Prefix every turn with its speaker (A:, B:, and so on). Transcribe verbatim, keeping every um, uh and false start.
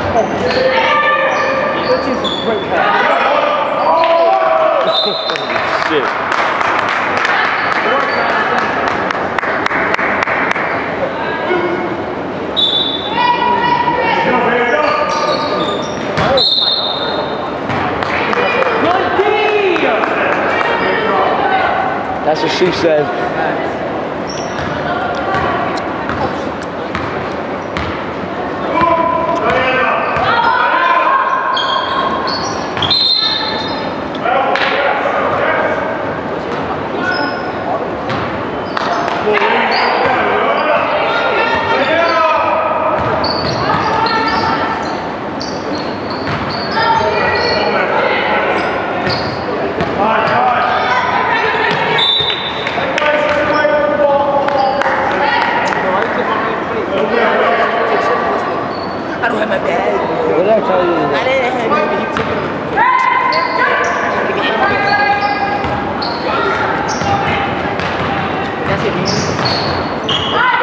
A: Shit. That's what she said.
B: I don't have my bag.
A: What did I tell you?
B: I didn't have it, but he took it. That's it, man.